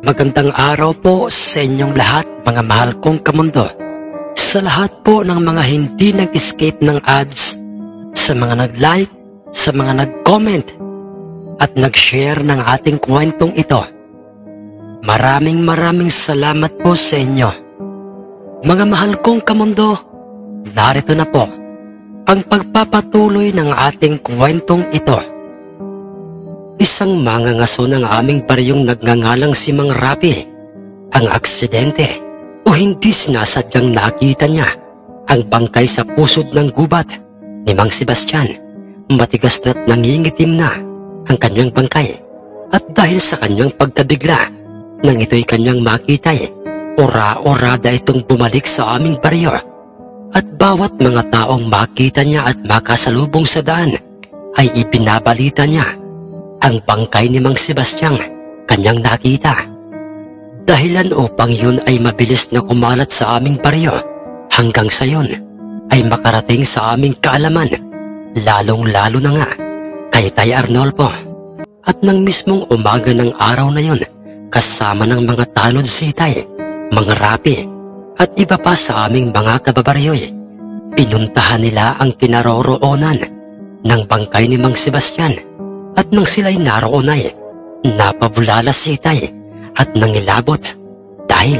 Magandang araw po sa inyong lahat, mga mahal kong kamundo. Sa lahat po ng mga hindi nag-escape ng ads, sa mga nag-like, sa mga nag-comment, at nag-share ng ating kwentong ito. Maraming salamat po sa inyo. Mga mahal kong kamundo, narito na po ang pagpapatuloy ng ating kwentong ito. Isang mangangaso ng aming baryong nagngangalang si Mang Rapi. Ang aksidente o hindi sinasadyang nakita niya ang bangkay sa pusod ng gubat ni Mang Sebastian. Matigas na't nangingitim na ang kanyang bangkay at dahil sa kanyang pagkabigla nang ito'y kanyang makitay, ora-orada itong bumalik sa aming baryo at bawat mga taong makita niya at makasalubong sa daan ay ibinabalita niya ang bangkay ni Mang Sebastian kanyang nakita. Dahilan upang yun ay mabilis na kumalat sa aming baryo hanggang sa yun ay makarating sa aming kaalaman, lalong-lalo na nga kay Tay Arnolfo. At nang mismong umaga ng araw na yun, kasama ng mga tanod si Tay, Mang Rapi at iba pa sa aming mga kababaryoy, pinuntahan nila ang kinaroroonan ng bangkay ni Mang Sebastian. At nang sila'y naroon ay napabulala si Tay at nangilabot dahil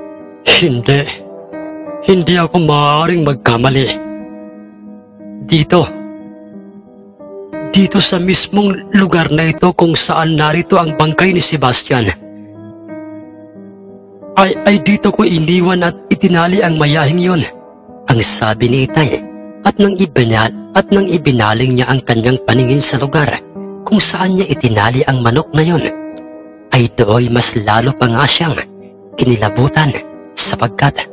hindi ako maaaring magkamali. Dito sa mismong lugar na ito kung saan narito ang bangkay ni Sebastian ay dito ko iniwan at itinali ang mayahing yun, ang sabi ni Tay at nang ibinaling niya ang kanyang paningin sa lugar kung saan niya itinali ang manok na yon, ay dooy mas lalo pa nga siyang kinilabutan sapagkat,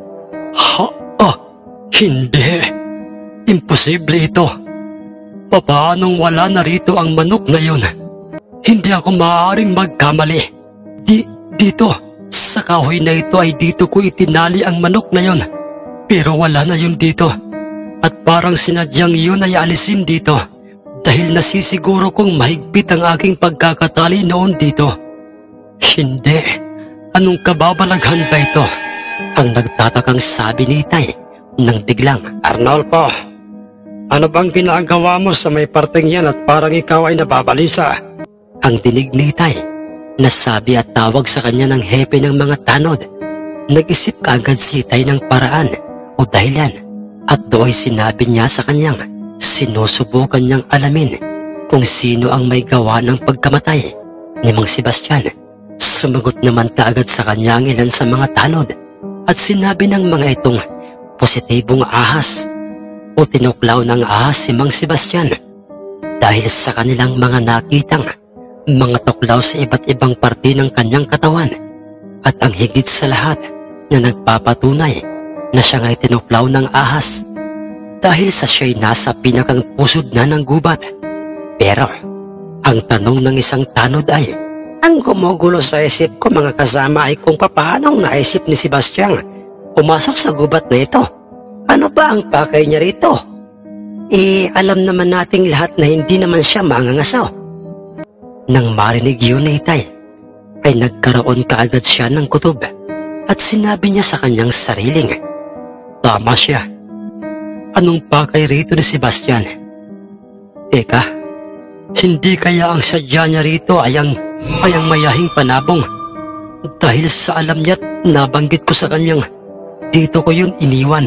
hindi, imposible ito. Papaanong wala na rito ang manok na yon? Hindi ako maaaring magkamali. Dito, sa kahoy na ito ay dito ko itinali ang manok na yon, pero wala na yun dito. At parang sinadyang yun ay alisin dito. Dahil nasisiguro kong mahigpit ang aking pagkakatali noon dito. Hindi. Anong kababalaghan ba ito? Ang nagtatakang sabi ni Tay nang biglang, Arnolfo, ano bang ginagawa mo sa may parteng yan at parang ikaw ay nababalisa? Ang dinig ni Tay na sabi at tawag sa kanya ng hepe ng mga tanod. Nag-isip kaagad si Tay ng paraan o dahilan at do'y sinabi niya sa kanyang sinusubukan niyang alamin kung sino ang may gawa ng pagkamatay ni Mang Sebastian. Sumagot naman kaagad sa kanya ang ilan sa mga tanod at sinabi ng mga itong positibong ahas o tinuklaw ng ahas si Mang Sebastian dahil sa kanilang mga nakitang mga tuklaw sa iba't ibang parte ng kanyang katawan at ang higit sa lahat na nagpapatunay na siya nga'y tinuklaw ng ahas dahil sa siya'y nasa pinakang pusod na ng gubat. Pero ang tanong ng isang tanod ay, ang gumugulo sa isip ko mga kasama ay kung papaanong naisip ni Sebastian pumasok sa gubat na ito. Ano ba ang pakay niya rito? Alam naman nating lahat na hindi naman siya mangangasaw. Nang marinig yun ni Tay, ay nagkaroon kaagad siya ng kutob at sinabi niya sa kanyang sariling, tama siya. Anong pakay rito ni Sebastian? Teka, hindi kaya ang sadya niya rito ay ang mayahing panabong? Dahil sa alam niya't nabanggit ko sa kanyang dito ko yun iniwan.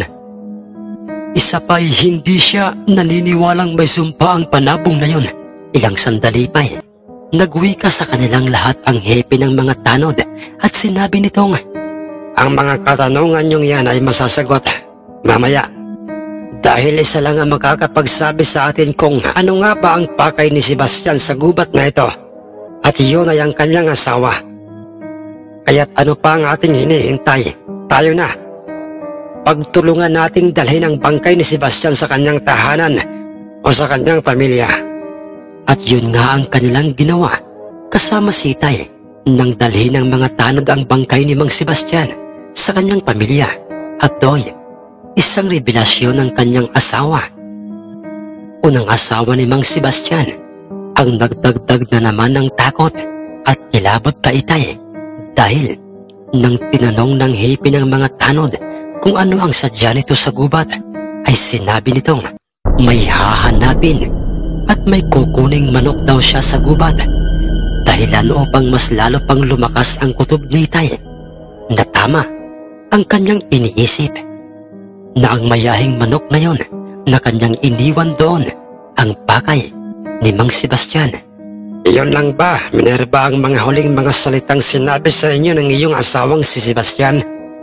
Isa pa'y hindi siya naniniwalang may sumpa ang panabong na yun. Ilang sandali pa'y nagwika sa kanilang lahat ang hepe ng mga tanod at sinabi nitong, ang mga katanungan niyong yan ay masasagot mamaya. Dahil isa lang ang makakapagsabi sa atin kung ano nga ba ang pakay ni Sebastian sa gubat na ito. At yun ay ang kanyang asawa. Kaya't ano pa ang ating hinihintay? Tayo na. Pagtulungan nating dalhin ang bangkay ni Sebastian sa kanyang tahanan o sa kanyang pamilya. At yun nga ang kanilang ginawa kasama si Tay nang dalhin ng mga tanod ang bangkay ni Mang Sebastian sa kanyang pamilya. At doy, isang revelasyon ng kanyang asawa. Unang asawa ni Mang Sebastian ang nagdagdag na naman ng takot at kilabot kay Tay Dahil nang tinanong ng hipi ng mga tanod kung ano ang sadya nito sa gubat, ay sinabi nitong may hahanapin at may kukuning manok daw siya sa gubat, dahilan upang mas lalo pang lumakas ang kutob ni Itay, na tama ang kanyang iniisip, na ang mayahing manok na yon na kanyang iniwan doon ang pakay ni Mang Sebastian. Iyon lang ba, Minerva, ang mga huling mga salitang sinabi sa inyo ng iyong asawang si Sebastian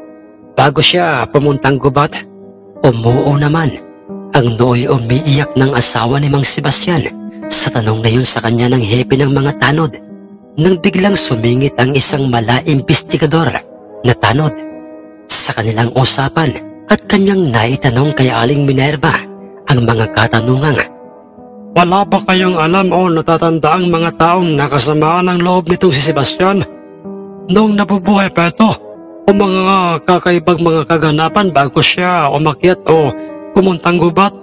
bago siya pumuntang gubat? Umuo naman ang nooy umiiyak ng asawa ni Mang Sebastian sa tanong na yun sa kanya ng hepe ng mga tanod, nang biglang sumingit ang isang mala-imbestigador na tanod sa kanilang usapan at kanyang naitanong kay Aling Minerva ang mga katanungang, wala ba kayong alam o natatanda ang mga taong nakasamaan ng loob nitong si Sebastian noong nabubuhay pa ito, o mga kakaibang mga kaganapan bago siya umakyat o pumuntang gubat?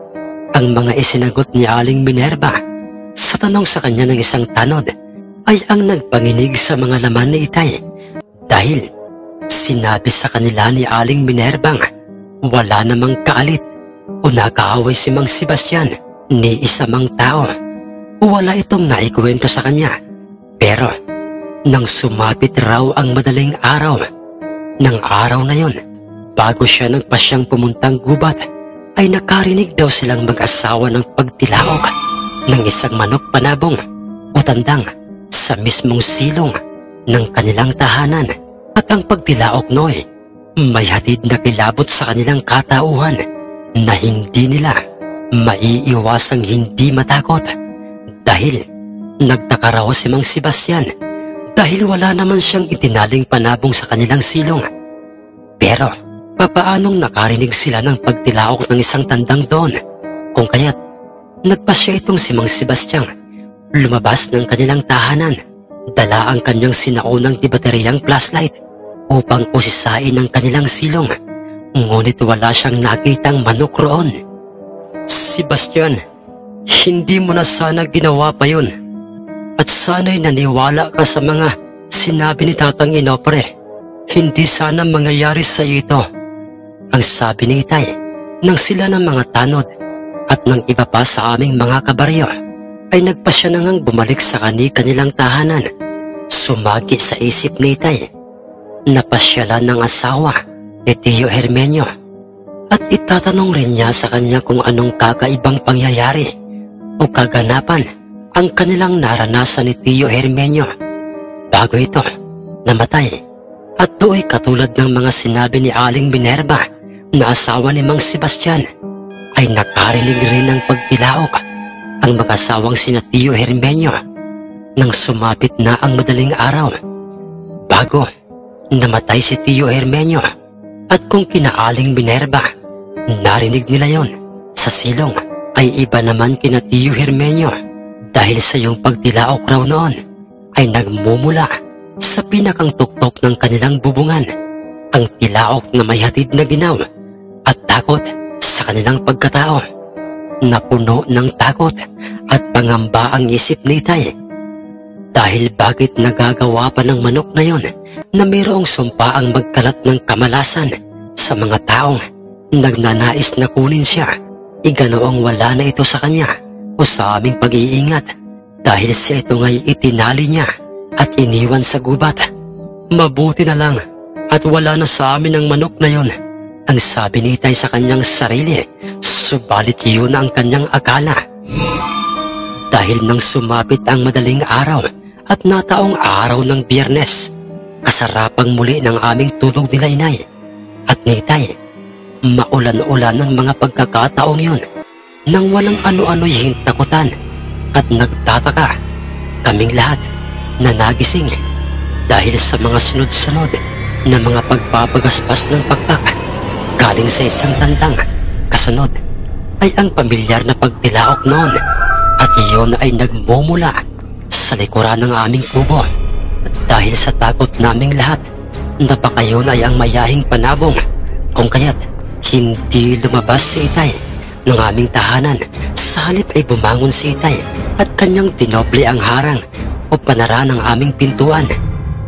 Ang mga isinagot ni Aling Minerva sa tanong sa kanya ng isang tanod ay ang nagpanginig sa mga laman ni Itay, dahil sinabi sa kanila ni Aling Minerva wala namang kaalit o nakaaway si Mang Sebastian ni isa mang tao, o wala itong naikwento sa kanya. Pero nang sumapit raw ang madaling araw ng araw na yon, bago siya nagpasyang pumuntang gubat, ay nakarinig daw silang mag-asawa ng pagtilaok ng isang manok panabong o tandang sa mismong silong ng kanilang tahanan. At ang pagtilaok noy may hatid na kilabot sa kanilang katauhan na hindi nila maiiwasang hindi matakot, dahil nagtaka raw si Mang Sebastian dahil wala naman siyang itinaling panabong sa kanilang silong. Pero papaanong nakarinig sila ng pagtilaok ng isang tandang doon, kung kaya't nagpasya itong si Mang Sebastian lumabas ng kanilang tahanan, dala ang kanyang sinaunang di bateryang flashlight upang usisain ang kanilang silong, ngunit wala siyang nakitang manok roon. Sebastian, hindi mo na sana ginawa pa yun, at sana'y naniwala ka sa mga sinabi ni Tatang Inopre. Hindi sana mangyayari sa ito, ang sabi ni Itay nang sila ng mga tanod at ng iba pa sa aming mga kabaryo ay nagpasya na ngang bumalik sa kanilang tahanan. Sumagi sa isip ni Itay na pasyalan ng asawa ni Tio Hermenio at itatanong rin niya sa kanya kung anong kakaibang pangyayari o kaganapan ang kanilang naranasan ni Tio Hermenio bago ito namatay. At do'y katulad ng mga sinabi ni Aling Minerva na asawa ni Mang Sebastian, ay nakarinig rin ng pagtilaok ang mag-asawang sina Tio Hermenio nang sumapit na ang madaling araw. Bago namatay si Tio Hermenio, at kung kina Aling Minerva narinig nila yon sa silong, ay iba naman kina Tio Hermenio, dahil sa yung pagtilaok raw noon ay nagmumula sa pinakang tuktok ng kanilang bubungan ang tilaok na may hatid na ginaw at takot sa kanilang pagkatao. Napuno ng takot at pangamba ang isip ni Itay, dahil bakit nagagawa pa ng manok na yon na mayroong sumpa ang magkalat ng kamalasan sa mga taong nagnanais na kunin siya, iganoong wala na ito sa kanya o sa aming pag-iingat, dahil siya ito nga'y itinali niya at iniwan sa gubat. Mabuti na lang at wala na sa amin ang manok na yon, ang sabi ni Itay sa kanyang sarili, subalit yun ang kanyang akala. Dahil nang sumapit ang madaling araw at nataong araw ng Biyernes, kasarapang muli ng aming tulog nila Inay at ni Itay, maulan-ulan ang mga pagkakataong yun, nang walang ano-ano'y hintakutan at nagtataka kaming lahat na nagising dahil sa mga sunod-sunod na mga pagpapagaspas ng pakpak galing sa isang tandang. Kasunod ay ang pamilyar na pagtilaok noon, at iyon ay nagmumula sa likuran ng aming kubo. At dahil sa takot naming lahat, napaka yun ay ang mayahing panabong, kung kaya't hindi lumabas si Itay ng aming tahanan. Sa halip ay bumangon si Itay at kanyang dinoble ang harang o panara ng aming pintuan.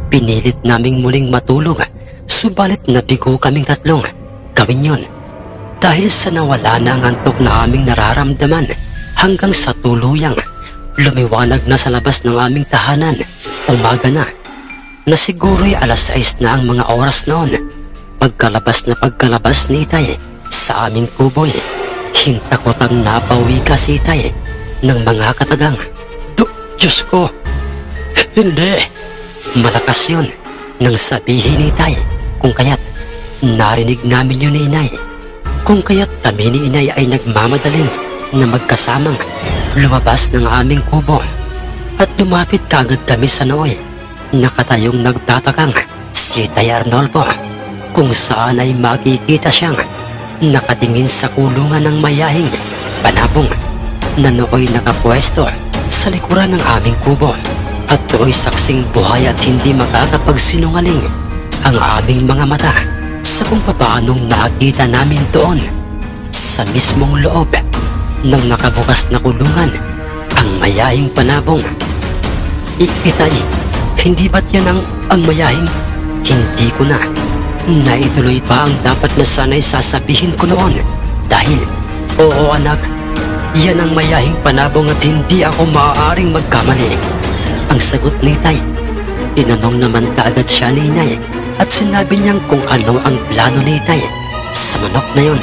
Pinilit naming muling matulog, subalit nabigo kaming tatlong gawin yun. Dahil sa nawala na ang antok na aming nararamdaman hanggang sa tuluyang lumiwanag na sa labas ng aming tahanan. Umaga na siguro'y alas 6 na ang mga oras noon. Pagkalabas ni Itay sa aming kuboy, hintakot ang napawi ka si Itay ng mga katagang. Diyos ko, hindi! Malakas yun nang sabihin ni Itay, kung kaya't narinig namin yun ni Inay. Kung kaya't kami ni Inay ay nagmamadaling na magkasamang lumabas ng aming kubo at lumapit kagad kami sa nooy. Nakatayong nagtatakang si Tay Arnolfo, kung saan ay makikita siyang nakatingin sa kulungan ng mayahing panabong na nooy nakapwesto sa likuran ng aming kubo. At do'y saksing buhay at hindi makakapagsinungaling ang aming mga mata sa kung papaanong nakita namin doon sa mismong loob ng nakabukas na kulungan ang mayahing panabong. Itay, hindi ba't yan ang mayahing? Hindi ko na naituloy pa ang dapat na sana'y sasabihin ko noon dahil, oo anak, yan ang mayahing panabong at hindi ako maaaring magkamali. Ang sagot ni Tay. Tinanong naman kaagad siya ni Inay at sinabi niyang kung ano ang plano ni Tay sa manok na yun.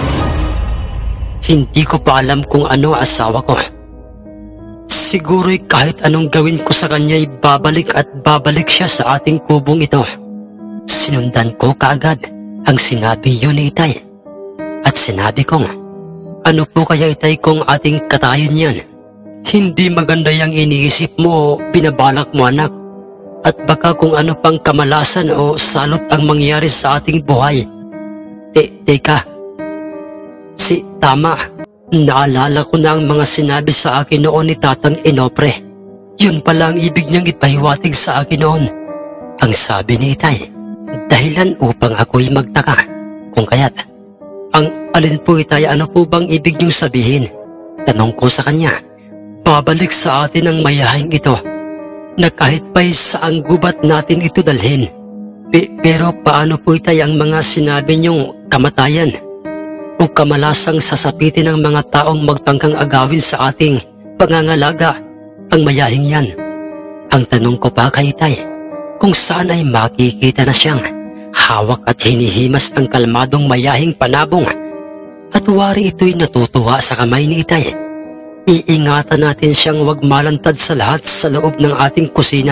Hindi ko pa alam kung ano asawa ko. Siguro'y kahit anong gawin ko sa kanya'y babalik at babalik siya sa ating kubong ito. Sinundan ko kaagad ang sinabi yun ni Itay. At sinabi kong, ano po kaya Itay kung ating katayin yan? Hindi maganda yung iniisip mo o binabalak mo anak. At baka kung ano pang kamalasan o salot ang mangyari sa ating buhay. Teka. Tama. Naalala ko na ang mga sinabi sa akin noon ni Tatang Inopre. Yun pala ang ibig niyang ipahiwatig sa akin noon. Ang sabi ni Itay, dahilan upang ako'y magtaka. Kung kaya't, ang alin po Itay, ano po bang ibig niyong sabihin? Tanong ko sa kanya. Babalik sa atin ang mayahing ito na kahit pa'y saang gubat natin ito dalhin. Pero paano po Itay ang mga sinabi niyong kamatayan o kamalasang sasapitin ng mga taong magtangkang agawin sa ating pangangalaga ang mayahing yan? Ang tanong ko pa kay Itay, kung saan ay makikita na siyang hawak at hinihimas ang kalmadong mayahing panabong at wari ito'y natutuwa sa kamay ni Itay. Iingatan natin siyang wag malantad sa lahat sa loob ng ating kusina.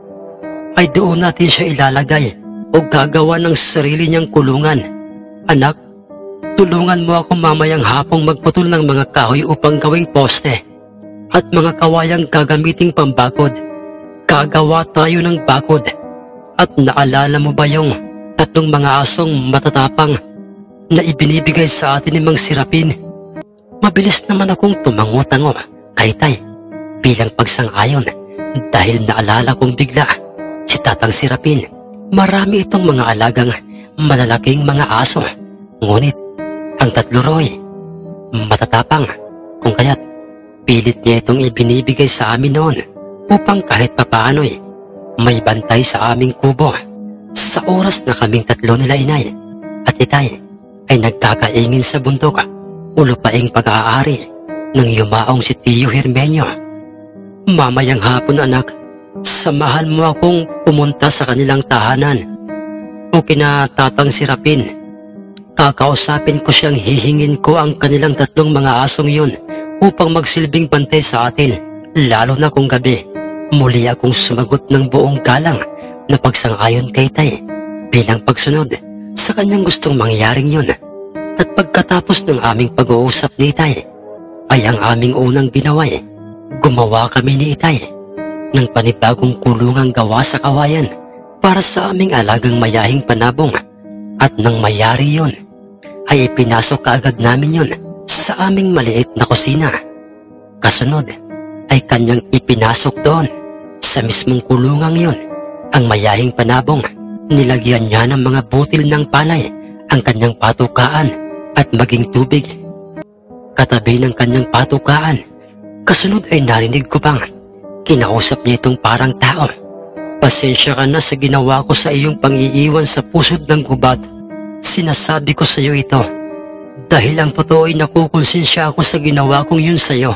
Ay doon natin siya ilalagay o gagawa ng sarili niyang kulungan. Anak, tulungan mo ako mamayang hapong magputol ng mga kahoy upang gawing poste at mga kawayang gagamiting pambakod. Gagawa tayo ng bakod. At naalala mo ba yung 3 mga asong matatapang na ibinibigay sa atin ni Mang Sirapin? Mabilis naman akong tumango-tango kay Tay bilang pagsang-ayon dahil naalala kong bigla si Tatang Sirapin. Marami itong mga alagang malalaking mga aso. Ngunit ang 3 ro'y matatapang, kung kaya't pilit niya itong ibinibigay sa amin noon upang kahit papaano'y may bantay sa aming kubo. Sa oras na kaming 3 nila Inay at Itay ay nagkakaingin sa bundok o lupaing pag-aari nang yumaong si Tio Hermenio. Mamayang hapon anak, samahan mo akong pumunta sa kanilang tahanan o kina Tatang Sirapin. Kakausapin ko siyang hihingin ko ang kanilang 3 mga asong yun upang magsilbing bantay sa atin, lalo na kung gabi. Muli akong sumagot ng buong galang na pagsang-ayon kay Tay bilang pagsunod sa kanyang gustong mangyaring yun. At pagkatapos ng aming pag-uusap ni Itay, ay ang aming unang ginaway, gumawa kami ni Itay ng panibagong kulungang gawa sa kawayan para sa aming alagang mayahing panabong. At nang mayari yun, ay ipinasok kaagad namin yun sa aming maliit na kusina. Kasunod ay kanyang ipinasok doon sa mismong kulungang yun ang mayahing panabong. Nilagyan niya ng mga butil ng palay ang kanyang patukaan at maging tubig. Katabi ng kanyang patukaan, kasunod ay narinig ko bang kinausap niya itong parang tao. Pasensya ka na sa ginawa ko sa iyong pang-iiwan sa pusod ng gubat. Sinasabi ko sa iyo ito dahil ang totoo ay nakukonsensya ako sa ginawa kong yun sa iyo.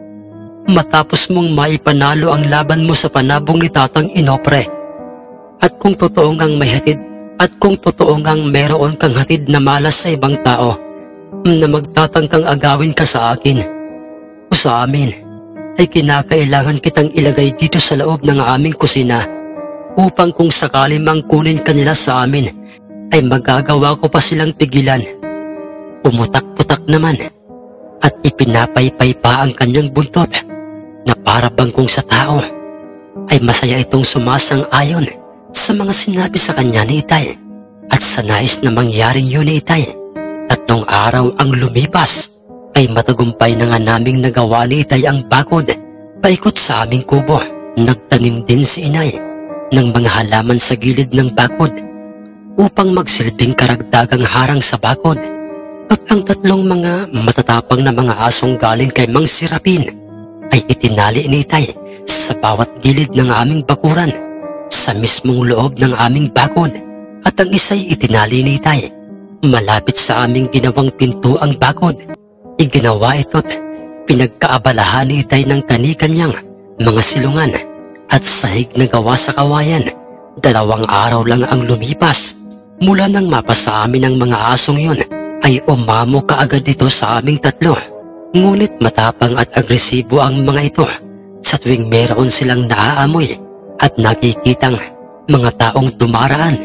Matapos mong maipanalo ang laban mo sa panabong ni Tatang Inopre. At kung totoo ngang may hatid at kung totoo ngang meron kang hatid na malas sa ibang tao na magtatangkang agawin ka sa akin o sa amin, ay kinakailangan kitang ilagay dito sa loob ng aming kusina upang kung sakali mang kunin kanila sa amin ay magagawa ko pa silang pigilan. Umutak-putak naman at ipinapaypay pa ang kanyang buntot na para bang kung sa tao ay masaya itong sumasang-ayon sa mga sinabi sa kanya ni Itay at sa nais na mangyaring yun ni Itay. 3 araw ang lumipas ay matagumpay na nga naming nagawa ni Itay ang bakod paikot sa aming kubo. Nagtanim din si Inay ng mga halaman sa gilid ng bakod upang magsilbing karagdagang harang sa bakod. At ang 3 mga matatapang na mga asong galing kay Mang Sirapin ay itinali ni Itay sa bawat gilid ng aming bakuran sa mismong loob ng aming bakod, at ang isa'y itinali ni Itay malapit sa aming ginawang pintuang bakod. Iginawa ito't pinagkaabalahan ni Itay ng kani-kanyang mga silungan at sahig na gawa sa kawayan. 2 araw lang ang lumipas mula nang mapasa amin ang mga asong yun ay umamo kaagad ito sa aming 3. Ngunit matapang at agresibo ang mga ito sa tuwing meron silang naaamoy at nakikitang mga taong dumaraan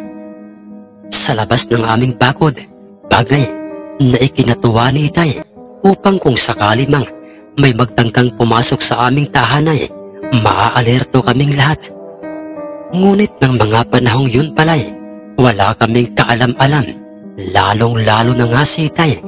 sa labas ng aming bakod, bagay na ikinatuwa ni Itay upang kung sakali mang may magtangkang pumasok sa aming tahanay, maaalerto kaming lahat. Ngunit ng mga panahong yun pala'y wala kaming kaalam-alam, lalong-lalo na nga si Itay,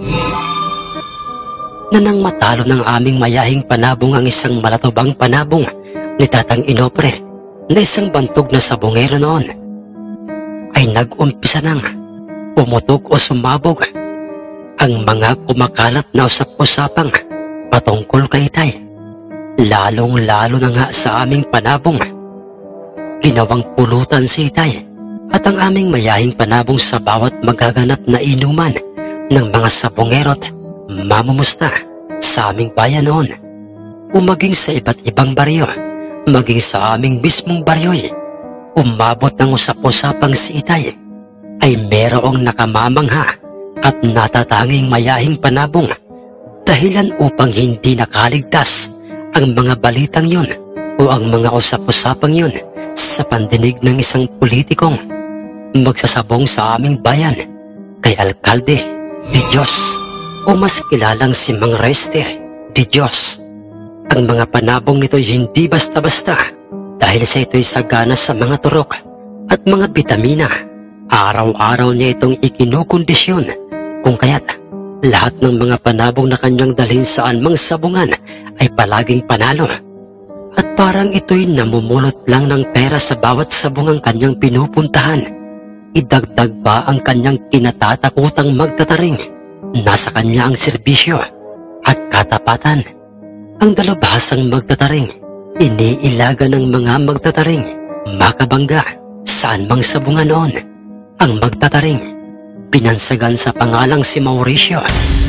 na nang matalo ng aming mayahing panabong ang isang malatubang panabong ni Tatang Inopre na isang bantog na sabongero noon, ay nag-umpisa nang pumutok o sumabog ang mga kumakalat na usap-usapang patungkol kay Itay, lalong-lalo na nga sa aming panabong. Ginawang pulutan si Itay at ang aming mayahing panabong sa bawat magaganap na inuman ng mga sabongero't mamumusta sa aming bayan noon, o maging sa iba't ibang baryo, maging sa aming mismong baryo'y umabot ng usap-usapang si Itay ay merong nakamamangha at natatanging mayahing panabong dahilan upang hindi nakaligtas ang mga balitang yun o ang mga usap-usapang yun sa pandinig ng isang politikong magsasabong sa aming bayan, kay Alkalde de Dios o mas kilalang si Mang Reste de Dios. Ang mga panabong nito'y hindi basta-basta dahil sa ito'y sagana sa mga turok at mga bitamina. Araw-araw niya itong ikinukondisyon, kung kaya't lahat ng mga panabong na kanyang dalhin saan mang sabungan ay palaging panalo. At parang ito'y namumulot lang ng pera sa bawat sabungang kanyang pinupuntahan. Idagdag pa ang kanyang kinatatakutang magtataring. Nasa kanya ang serbisyo at katapatan. Ang dalubhasang magtataring, iniilaga ng mga magtataring, makabangga saan mang sabungan noon. Ang magtataring, binansagan sa pangalang si Mauricio.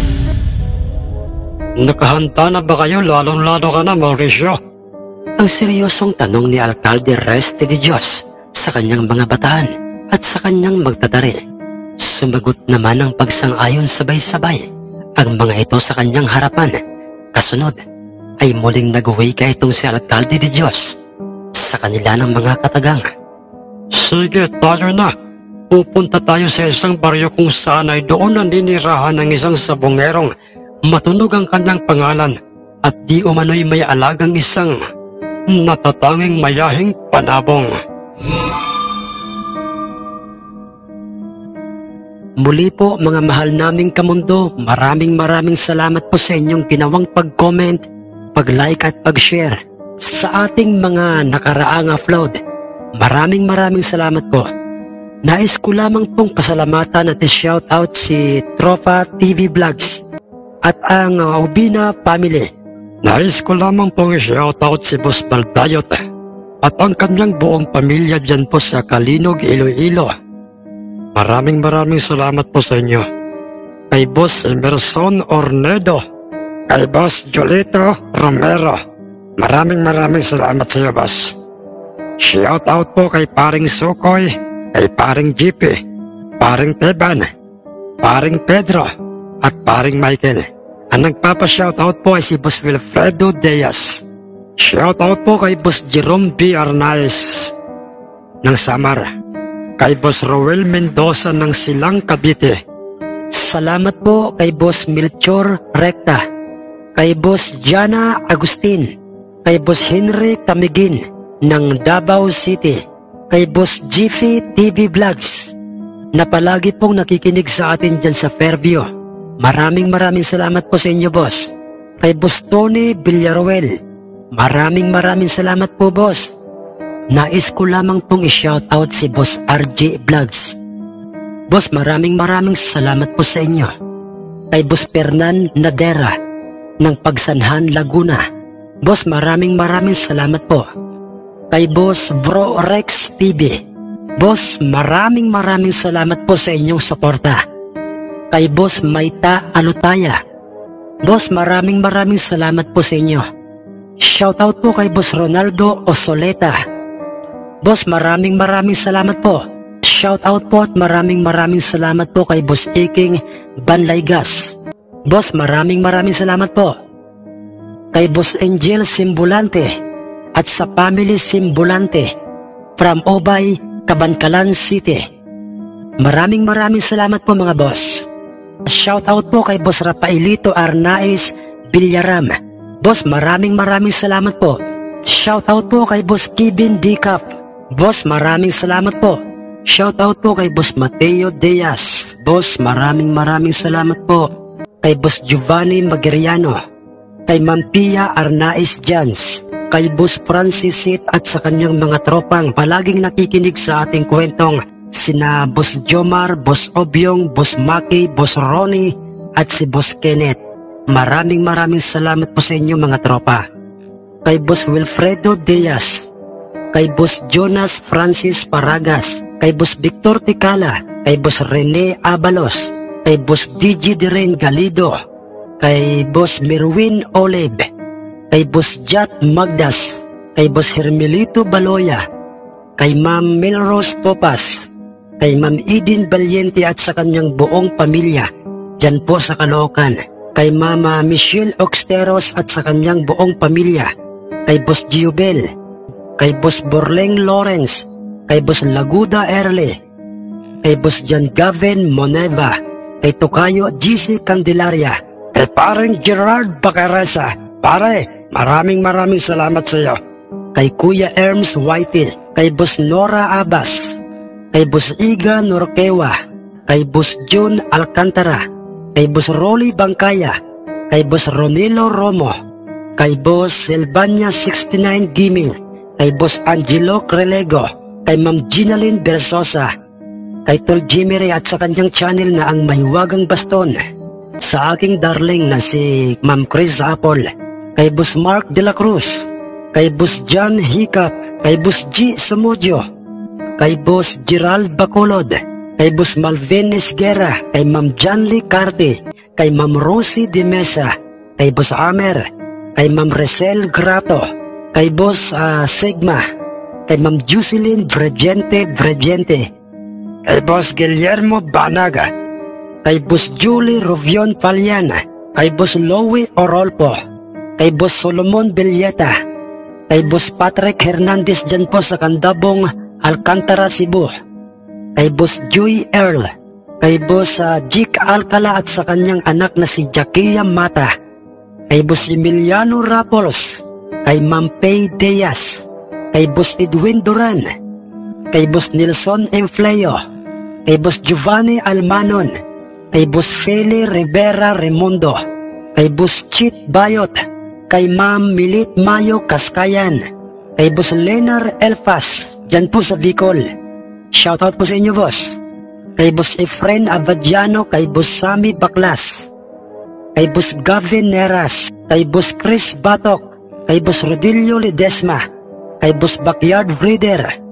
Nakahanda na ba kayo? Lalong-lalo ka na, Mauricio. Ang seryosong tanong ni Alkalde Reste de Dios sa kanyang mga bataan at sa kanyang magtatari. Sumagot naman ang pagsang-ayon sabay-sabay ang mga ito sa kanyang harapan. Kasunod ay muling nag-uwika itong si Alkalde de Dios sa kanila ng mga katagang. Sige, tayo na. Pupunta tayo sa isang baryo kung saan ay doon naninirahan ng isang sabongerong matunog ang kanyang pangalan at di umano'y may alagang isang natatanging mayahing panabong. Muli po mga mahal naming kamundo, maraming salamat po sa inyong ginawang pag-comment, pag-like at pag-share sa ating mga nakaraang upload. Maraming salamat po. Nais ko lamang pong pasalamatan at shoutout si Tropa TV Vlogs at ang Ubina Family. Nais ko lamang pong i-shoutout si Boss Baldayot at ang kanyang buong pamilya dyan po sa Kalinog, Iloilo. Maraming salamat po sa inyo. Kay Boss Emerson Ornedo, kay Boss Jolito Romero, maraming salamat sa iyo, boss. Shout out po kay Paring Sukoy, kay Paring GP, Paring Teban, Paring Pedro, at Paring Michael. Ang nagpapa-shoutout po ay si Boss Wilfredo Diaz. Shoutout po kay Boss Jerome B. Arnaez ng Samar, kay Boss Roel Mendoza ng Silang, Cavite. Salamat po kay Boss Melchor Recta, kay Boss Jana Agustin, kay Boss Henry Tamigin ng Davao City, kay Boss Jiffy TV Vlogs na palagi pong nakikinig sa atin dyan sa Fairview. Maraming salamat po sa inyo, boss. Kay Boss Tony Villaruel, maraming salamat po, boss. Nais ko lamang pong i-shoutout si Boss RJ Vlogs. Boss, maraming salamat po sa inyo. Kay Boss Fernan Nadera ng Pagsanhan, Laguna. Boss, maraming salamat po. Kay Boss Bro Rex TV. Boss, maraming salamat po sa inyong suporta. Kay Boss Maita Alutaya. Boss, maraming salamat po sa inyo. Shoutout po kay Boss Ronaldo Osoleta. Boss, maraming salamat po. Shoutout po at maraming salamat po kay Boss Iking Banlaygas. Boss, maraming salamat po. Kay Boss Angel Simbulante at sa Family Simbulante from Obay, Cabancalan City. Maraming salamat po, mga boss. Shoutout po kay Boss Rafaelito Arnaez Villaram. Boss, maraming salamat po. Shoutout po kay Boss Kevin Dicap. Boss, maraming salamat po. Shoutout po kay Boss Mateo Diaz. Boss, maraming salamat po. Kay Boss Giovanni Magiriano, kay Ma'am Pia Arnaez Jans, kay Boss Francis Sit at sa kanyang mga tropang palaging nakikinig sa ating kwentong, sina Boss Jomar, Boss Obyong, Boss Maki, Boss Ronnie, at si Boss Kenneth. Maraming salamat po sa inyo, mga tropa. Kay Boss Wilfredo Diaz, kay Boss Jonas Francis Paragas, kay Boss Victor Ticala, kay Boss Rene Abalos, kay Boss DJ Diren Galido, kay Boss Merwin Olive, kay Boss Jat Magdas, kay Boss Hermelito Baloya, kay Ma'am Melrose Popas, kay Ma'am Eden Valiente at sa kanyang buong pamilya dyan po sa Caloocan, kay Mama Michelle Oxteros at sa kanyang buong pamilya, kay Boss Giobel, kay Boss Borleng Lawrence, kay Boss Laguda Erle, kay Boss Jan Gavin Moneva, kay Tokayo GC Candelaria, kay Paring Gerard Bacaresa. Pare, maraming salamat sa iyo. Kay Kuya Erms Whitel, kay Boss Nora Abbas, kay Boss Iga Norquewa, kay Boss June Alcantara, kay Boss Rolly Bangkaya, kay Boss Ronilo Romo, kay Boss Silvania 69 Giming, kay Boss Angelo Crelego, kay Ma'am Ginalyn Bersosa, kay Tol Jimmy Ray at sa kanyang channel na ang Mahiwagang Baston, sa aking darling na si Ma'am Chris Apple, kay Boss Mark De La Cruz, kay Boss John Hiccup, kay Boss G Samudio, kay Boss Gerald Bacolod, kay Boss Malvin Esguera, kay Ma'am Janly Carte, kay Ma'am Rosie De Mesa, kay Boss Amer, kay Ma'am Resel Grato, kay Boss Sigma, kay Ma'am Jocelyn Bregente, kay Boss Guillermo Banaga, kay Boss Julie Rovion Paliana, kay Boss Lowy Orolpo, kay Boss Solomon Villeta, kay Boss Patrick Hernandez dyan po sa Candabong, Alcantara, Cebu, kay Boss Joy Earl, kay Boss Jik Alcala at sa kanyang anak na si Jackia Mata, kay Boss Emiliano Rapols, kay Ma'am Pay Diaz, kay Boss Edwin Duran, kay Boss Nelson Enfleo, kay Boss Giovanni Almanon, kay Boss Feli Rivera Remundo, kay Boss Chit Bayot, kay Ma'am Milit Mayo Kaskayan, kay Boss Lenar Elfas, dyan po sa Bicol. Shoutout po sa inyo, boss. Kay Boss Efren Abadiano, kay Boss Sammy Baklas, kay Boss Gavin Neras, kay Boss Chris Batok, kay Boss Rodilio Ledesma, kay Boss Backyard Breeder